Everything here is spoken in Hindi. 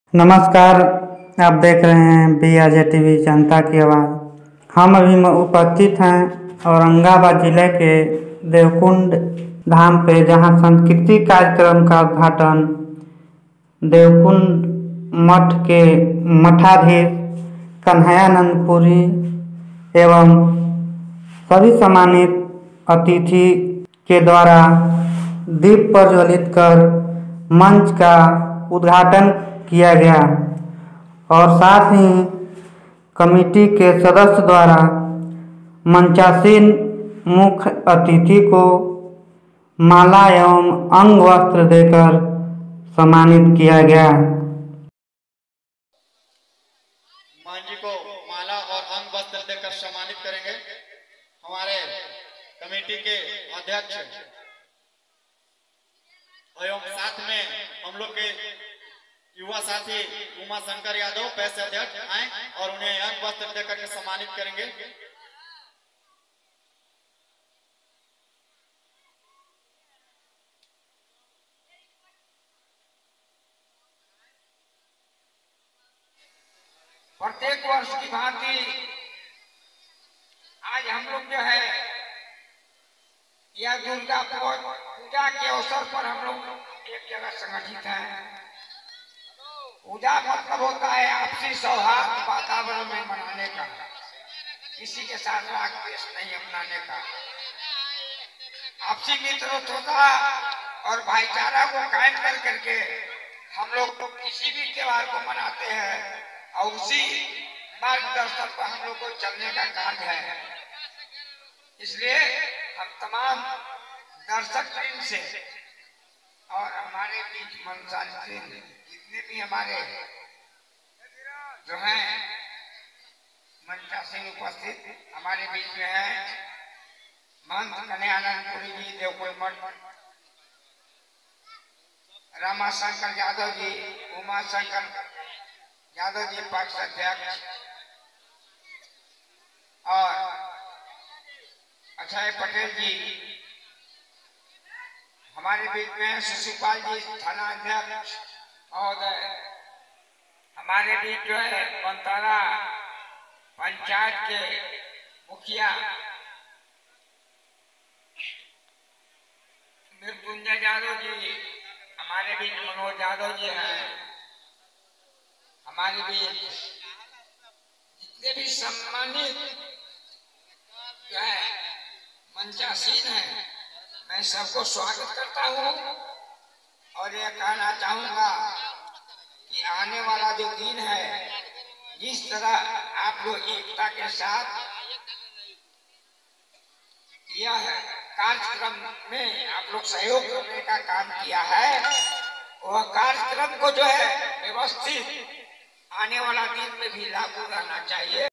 नमस्कार। आप देख रहे हैं BRJ टीवी जनता की आवाज़। हम अभी उपस्थित हैं औरंगाबाद जिले के देवकुंड धाम पे, जहां सांस्कृतिक कार्यक्रम का उद्घाटन देवकुंड मठ के मठाधीश कन्हैयानंद पुरी एवं सभी सम्मानित अतिथि के द्वारा दीप प्रज्वलित कर मंच का उद्घाटन किया गया और साथ ही कमेटी के सदस्य द्वारा मंचासीन मुख्य अतिथि को माला एवं अंग वस्त्र देकर सम्मानित किया गया। मान जी को माला और अंग वस्त्र देकर सम्मानित करेंगे हमारे कमेटी के अध्यक्ष एवं साथ में हम लोग के युवा साथी उमा शंकर यादव पैसे अध्यक्ष आए और उन्हें अंग वस्त्र देकर के सम्मानित करेंगे। प्रत्येक वर्ष की भांति आज हम लोग जो है यह दुर्गा पूजा के अवसर पर हम लोग एक जगह संगठित हैं। पूजा मतलब होता है आपसी सौहार्द वातावरण में मनाने का, किसी के साथ राग द्वेष नहीं अपनाने का, आपसी मित्रता और भाईचारा को कायम कर करके हम लोग किसी भी त्योहार को मनाते हैं और उसी मार्गदर्शन पर हम लोग को चलने का कार्य है। इसलिए हम तमाम दर्शक वृंद से और हमारे बीच मंचासीन जितने भी हमारे जो हैं मंचासीन उपस्थित हमारे बीच में हैं महंत कन्हैयानंद पुरी जी देवकुंड मठ, रामाशंकर यादव जी, उमा शंकर यादव जी पक्ष अध्यक्ष और अक्षय पटेल जी हमारे बीच में, शिशुपाल जी थाना अध्यक्ष और हमारे बीच जो है पंतारा पंचायत के मुखिया मृत्युंजय यादव जी, हमारे बीच मनोज यादव जी हैं, हमारे बीच जितने भी सम्मानित जो है मंचासीन हैं, मैं सबको स्वागत करता हूँ और यह कहना चाहूंगा कि आने वाला जो दिन है, जिस तरह आप लोग एकता के साथ यह कार्यक्रम में आप लोग सहयोग करने का काम किया है, वह कार्यक्रम को जो है व्यवस्थित आने वाला दिन में भी लागू रहना चाहिए।